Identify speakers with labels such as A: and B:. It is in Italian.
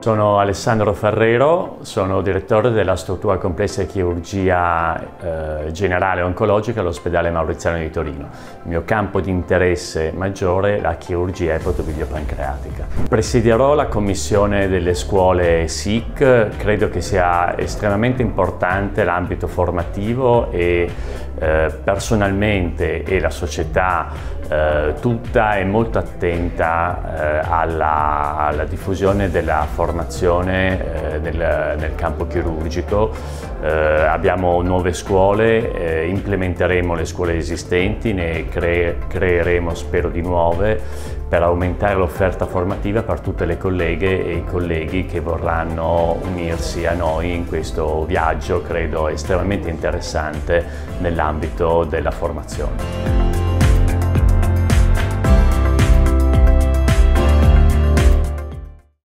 A: Sono Alessandro Ferrero, sono direttore della struttura complessa di chirurgia generale oncologica all'ospedale Mauriziano di Torino. Il mio campo di interesse maggiore è la chirurgia epatobiliopancreatica. Presiederò la commissione delle scuole SIC, credo che sia estremamente importante l'ambito formativo e personalmente e la società tutta è molto attenta alla diffusione della formazione nel campo chirurgico. Abbiamo nuove scuole, implementeremo le scuole esistenti, ne creeremo spero di nuove per aumentare l'offerta formativa per tutte le colleghe e i colleghi che vorranno unirsi a noi in questo viaggio, credo estremamente interessante nell'ambito della formazione.